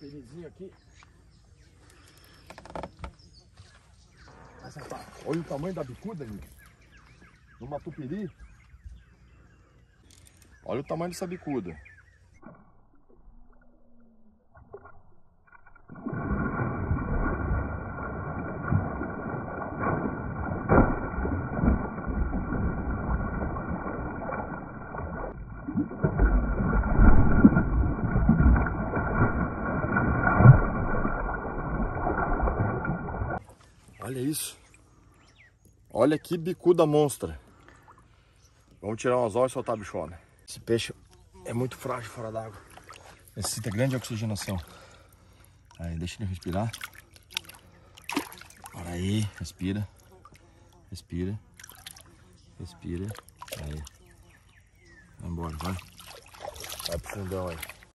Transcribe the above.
Penizinho aqui. Olha o tamanho da bicuda, amigo. No matupiri. Olha o tamanho dessa bicuda. Olha isso. Olha que bicuda monstra. Vamos tirar umas horas e soltar a bichona. Esse peixe é muito frágil fora d'água. Necessita grande oxigenação. Aí, deixa ele respirar. Para aí, respira. Respira. Respira. Aí. Vai embora, vai. Vai pro fundão aí.